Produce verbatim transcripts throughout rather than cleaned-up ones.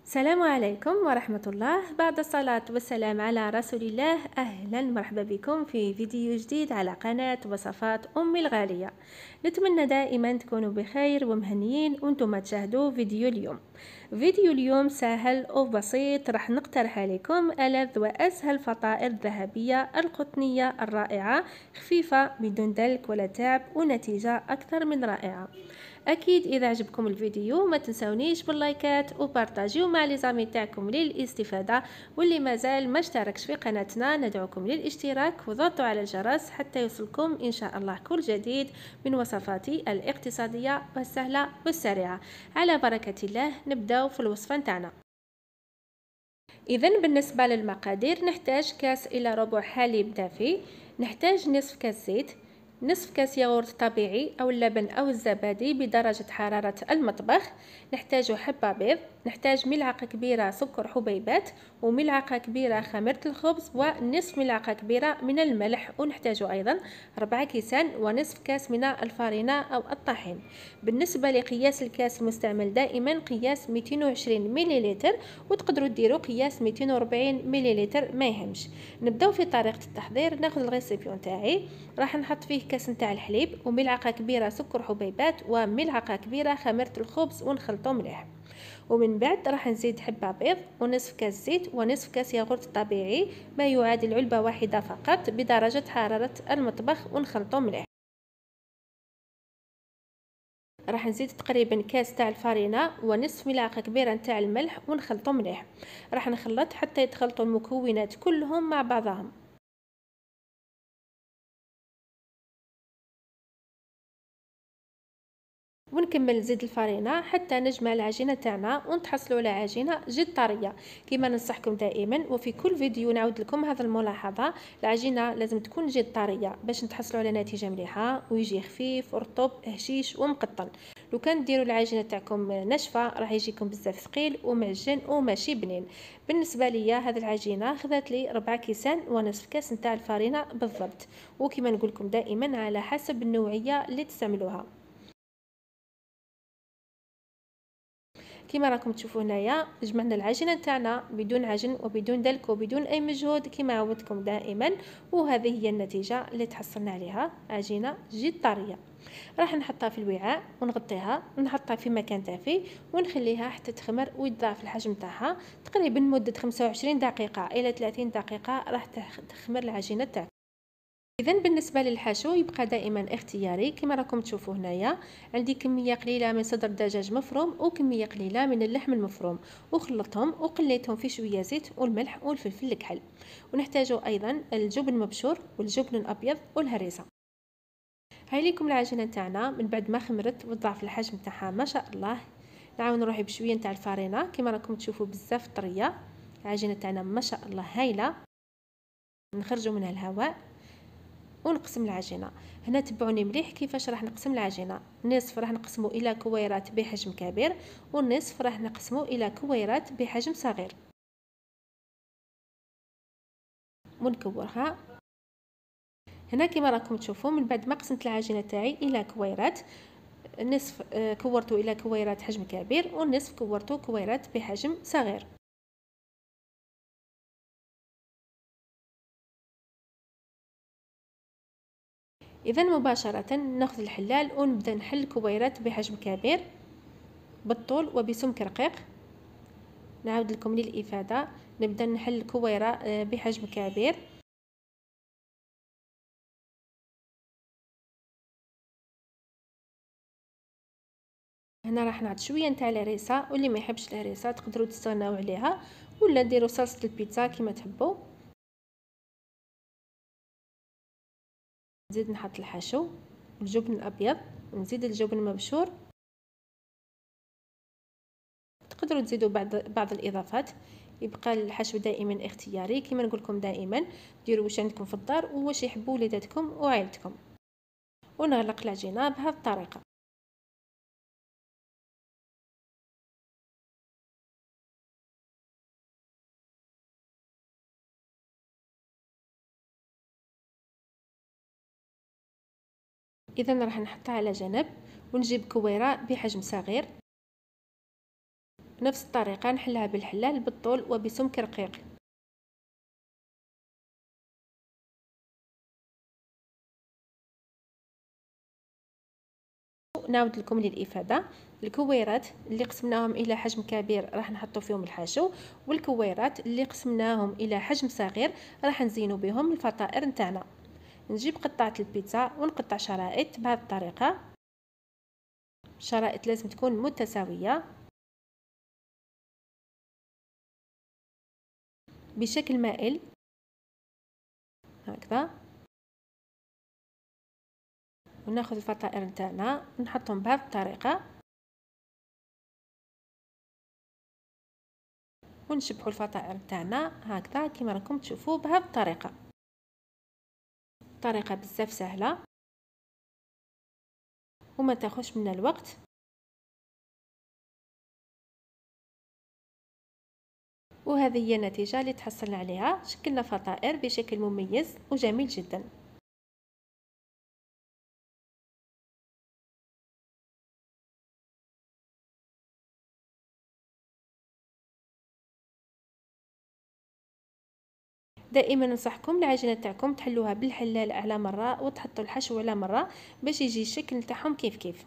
السلام عليكم ورحمة الله. بعد الصلاة والسلام على رسول الله، أهلا مرحبا بكم في فيديو جديد على قناة وصفات أمي الغالية. نتمنى دائما تكونوا بخير ومهنيين وانتم تشاهدوا فيديو اليوم. فيديو اليوم سهل وبسيط، راح نقترح عليكم ألذ وأسهل فطائر ذهبية القطنية الرائعة، خفيفة بدون دلك ولا تعب، ونتيجة أكثر من رائعة. اكيد اذا عجبكم الفيديو ما تنسونيش باللايكات وبارطاجيو مع لي زامي تاعكم للاستفاده، واللي مازال ما اشتركش في قناتنا ندعوكم للاشتراك وضغطوا على الجرس حتى يوصلكم ان شاء الله كل جديد من وصفاتي الاقتصاديه والسهله والسريعه. على بركه الله نبداو في الوصفه نتاعنا. اذا بالنسبه للمقادير نحتاج كاس الى ربع حليب دافي، نحتاج نصف كاس زيت، نصف كاس ياغورت طبيعي او اللبن او الزبادي بدرجة حرارة المطبخ، نحتاج حبة بيض، نحتاج ملعقة كبيرة سكر حبيبات، وملعقة كبيرة خميرة الخبز، ونصف ملعقة كبيرة من الملح، ونحتاج ايضا ربع كيسان ونصف كاس من الفارينة او الطحين. بالنسبة لقياس الكاس المستعمل دائما قياس مئتين وعشرين مليلتر، وتقدروا ديروا قياس مئتين وأربعين مليلتر ما يهمش. نبداو في طريقة التحضير. ناخذ الغيسيبيون تاعي، راح نحط فيه كاس نتاع الحليب وملعقه كبيره سكر حبيبات وملعقه كبيره خميره الخبز ونخلطو مليح. ومن بعد راح نزيد حبه بيض ونصف كاس زيت ونصف كاس ياغورت طبيعي ما يعادل علبه واحده فقط بدرجه حراره المطبخ ونخلطو مليح. راح نزيد تقريبا كاس تاع الفارينه ونصف ملعقه كبيره نتاع الملح ونخلطو مليح. راح نخلط حتى يتخلطوا المكونات كلهم مع بعضهم. ونكمل نزيد الفرينه حتى نجمع العجينه تاعنا ونتحصلوا على عجينه جد طريه. كما ننصحكم دائما وفي كل فيديو نعود لكم هذه الملاحظه، العجينه لازم تكون جد طريه باش نتحصلوا على نتيجه مليحه ويجي خفيف ورطب هشيش ومقطن. لو كان ديروا العجينه تاعكم ناشفه راح يجيكم بزاف ثقيل ومعجن وماشي بنين. بالنسبه ليا هذه العجينه خذت لي ربع كيسان ونصف كاس نتاع الفرينه بالضبط، وكما نقول لكم دائما على حسب النوعيه اللي تستعملوها. كما راكم تشوفوا هنايا جمعنا العجينه تاعنا بدون عجن وبدون دلك وبدون اي مجهود كما عودتكم دائما، وهذه هي النتيجه اللي تحصلنا عليها، عجينه جد طريه. راح نحطها في الوعاء ونغطيها ونحطها في مكان دافي ونخليها حتى تخمر ويتضاعف الحجم تاعها تقريبا مده خمسة وعشرين دقيقه الى ثلاثين دقيقه راح تخمر العجينه تاعك. اذا بالنسبه للحشو يبقى دائما اختياري. كما راكم تشوفوا هنايا عندي كميه قليله من صدر دجاج مفروم وكميه قليله من اللحم المفروم، وخلطتهم وقليتهم في شويه زيت والملح والفلفل الكحل. ونحتاج ايضا الجبن المبشور والجبن الابيض والهريسه. هاي لكم العجينه تاعنا من بعد ما خمرت وضعف الحجم تاعها ما شاء الله. نعاود نروح بشويه نتاع الفارينه كما راكم تشوفوا بزاف طريه. العجينه تاعنا ما شاء الله هايله. نخرجوا منها الهواء ونقسم العجينه. هنا تبعوني مليح كيفاش راح نقسم العجينه، نصف راح نقسمه الى كويرات بحجم كبير والنصف راح نقسمه الى كويرات بحجم صغير ونكورها. هنا كما راكم تشوفوا من بعد ما قسمت العجينه تاعي الى كويرات، نصف كورته الى كويرات حجم كبير والنصف كورته كويرات بحجم صغير. اذا مباشره ناخذ الحلال ونبدا نحل كويرات بحجم كبير بالطول وبسمك رقيق. نعاود لكم للإفادة، نبدأ نحل كويرة بحجم كبير. هنا راح نعطي شويه نتاع الهريسه، واللي ما يحبش الهريسه تقدروا تستغناو عليها ولا ديروا صلصه البيتزا كما تحبوا. نزيد نحط الحشو الجبن الابيض ونزيد الجبن المبشور. تقدروا تزيدوا بعض بعض الاضافات. يبقى الحشو دائما اختياري. كما نقول لكم دائما ديروا واش عندكم في الدار وواش يحبوا وليداتكم وعائلتكم. ونغلق العجينه بهذه الطريقه. اذا راح نحطها على جنب ونجيب كويره بحجم صغير بنفس الطريقة نحلها بالحلال بالطول وبسمك رقيق. نعاود لكم للإفادة، الكويرات اللي قسمناهم إلى حجم كبير راح نحطو فيهم الحشو، والكويرات اللي قسمناهم إلى حجم صغير راح نزينو بهم الفطائر نتاعنا. نجيب قطعة البيتزا ونقطع شرائط بهذه الطريقة، الشرائط لازم تكون متساوية بشكل مائل هكذا، وناخذ الفطائر نتاعنا ونحطهم بهذه الطريقة ونشبحوا الفطائر نتاعنا هكذا كما راكم تشوفوا بهذه الطريقة. طريقة بزاف سهلة وما تاخذش منا الوقت. وهذه هي النتيجة اللي تحصلنا عليها، شكلنا فطائر بشكل مميز وجميل جدا. دائما ننصحكم العجينه تاعكم تحلوها بالحلال على مره وتحطوا الحشو على مره باش يجي الشكل تاعهم كيف كيف.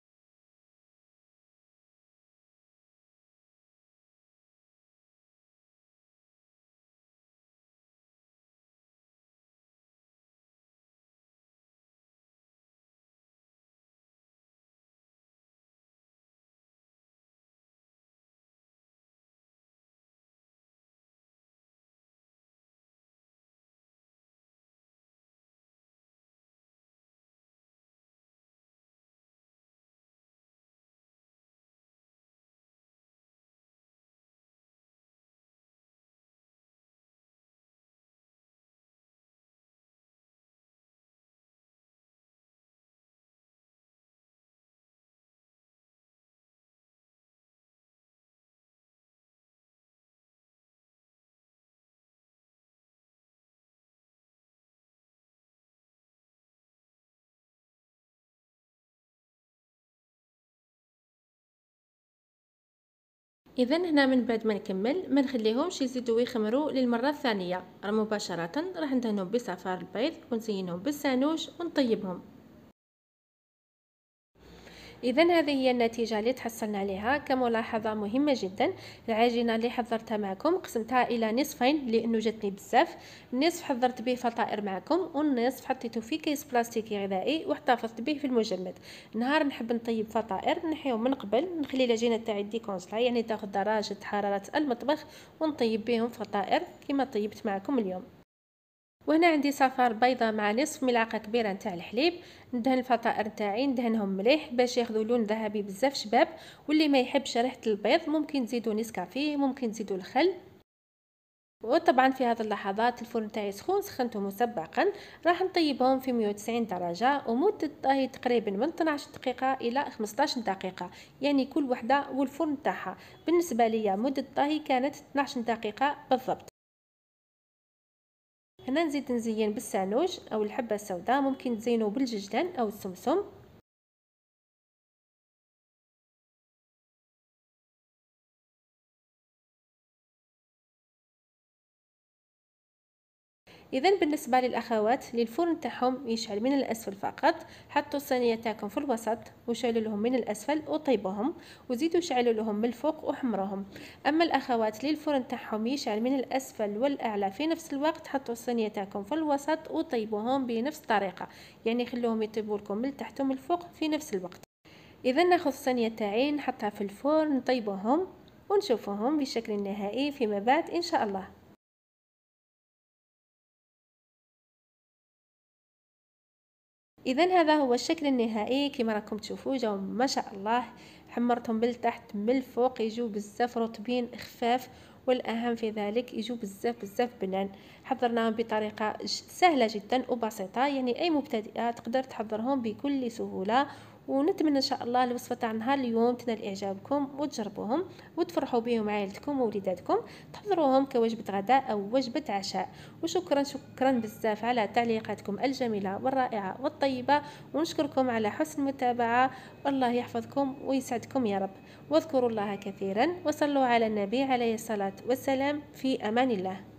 اذا هنا من بعد ما نكمل ما نخليهمش يزيدوا يخمروا للمره الثانيه، مباشره راح ندهنهم بصفار البيض ونزينهم بالسانوش ونطيبهم. اذا هذه هي النتيجه اللي تحصلنا عليها. كملاحظه مهمه جدا، العجينه اللي حضرتها معكم قسمتها الى نصفين لانه جاتني بزاف. النصف حضرت به فطائر معكم والنصف حطيته في كيس بلاستيكي غذائي واحتفظت به في المجمد. نهار نحب نطيب فطائر نحيهم من قبل، نخلي العجينه تاعي ديكونسلا يعني تاخذ درجه حراره المطبخ ونطيب بهم فطائر كما طيبت معكم اليوم. وهنا عندي صفار بيضة مع نصف ملعقة كبيرة نتاع الحليب. ندهن الفطائر نتاعي ندهنهم مليح باش ياخذوا لون ذهبي بزاف شباب، واللي ما يحبش ريحة البيض ممكن تزيدوا نسكافيه ممكن تزيدوا الخل. وطبعا في هذه اللحظات الفرن تاعي سخون سخنته مسبقا، راح نطيبهم في مئة وتسعين درجة ومدة الطهي تقريبا من اثناش عشر دقيقة الى خمسطاش دقيقة، يعني كل وحدة والفرن تاعها. بالنسبة لي مدة الطهي كانت اثناش دقيقة بالضبط. هنا نزيد نزين بالسانوج او الحبه السوداء، ممكن تزينوا بالججلان او السمسم. اذا بالنسبه للاخوات اللي الفرن تاعهم يشعل من الاسفل فقط، حطوا الصينيه تاعكم في الوسط وشعلوا لهم من الاسفل وطيبوهم، وزيدوا شعلوا لهم من الفوق وحمروهم. اما الاخوات اللي الفرن تاعهم يشعل من الاسفل والاعلى في نفس الوقت، حطوا الصينيه تاعكم في الوسط وطيبوهم بنفس الطريقه، يعني خلوهم يطيبوا لكم من تحت ومن الفوق في نفس الوقت. اذا ناخذ الصينيه تاعي نحطها في الفرن نطيبوهم ونشوفوهم بالشكل النهائي فيما بعد ان شاء الله. اذا هذا هو الشكل النهائي كما راكم تشوفوا، جاو ما شاء الله. حمرتهم من تحت من الفوق يجوا بزاف رطبين خفاف، والاهم في ذلك يجوا بزاف بزاف بنان. حضرناهم بطريقه سهله جدا وبسيطه، يعني اي مبتدئه تقدر تحضرهم بكل سهوله ونتمنى ان شاء الله الوصفه تاع نهار اليوم تنال اعجابكم وتجربوهم وتفرحوا بهم عائلتكم ووليداتكم، تحضروهم كوجبه غداء او وجبه عشاء. وشكرا شكرا بزاف على تعليقاتكم الجميله والرائعه والطيبه، ونشكركم على حسن المتابعه. والله يحفظكم ويسعدكم يا رب. واذكروا الله كثيرا وصلوا على النبي عليه الصلاه والسلام. في امان الله.